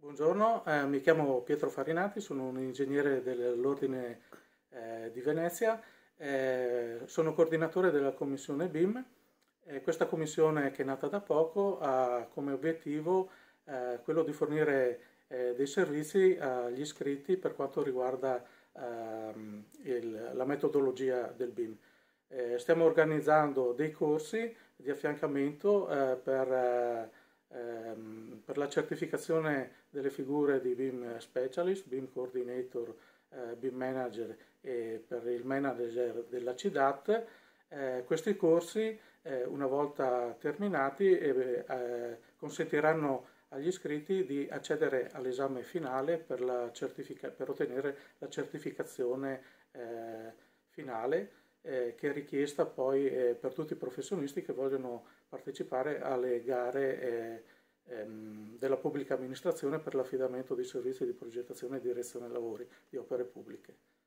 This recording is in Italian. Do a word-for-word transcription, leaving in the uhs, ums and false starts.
Buongiorno, eh, mi chiamo Pietro Farinati, sono un ingegnere dell'Ordine eh, di Venezia, eh, sono coordinatore della commissione B I M. E questa commissione, che è nata da poco, ha come obiettivo eh, quello di fornire eh, dei servizi agli iscritti per quanto riguarda ehm, il- la metodologia del B I M. Eh, stiamo organizzando dei corsi di affiancamento eh, per, eh, ehm, per la certificazione delle figure di B I M Specialist, B I M Coordinator, eh, B I M Manager e per il Manager della C I D A T. Eh, questi corsi, eh, una volta terminati, eh, eh, consentiranno agli iscritti di accedere all'esame finale per, la certifica- per ottenere la certificazione eh, finale, eh, che è richiesta poi eh, per tutti i professionisti che vogliono partecipare alle gare eh, ehm, della pubblica amministrazione per l'affidamento di servizi di progettazione e direzione lavori di opere pubbliche.